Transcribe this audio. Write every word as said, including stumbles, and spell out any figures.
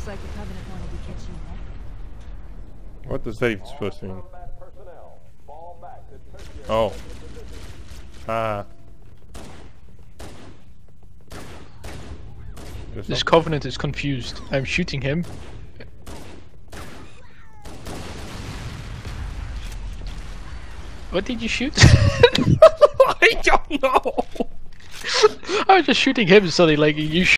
Looks like the Covenant wanted to catch you next. What does that even supposed to mean? Oh. Ah. This Covenant is confused. I'm shooting him. What did you shoot? I don't know. I was just shooting him, so they like you.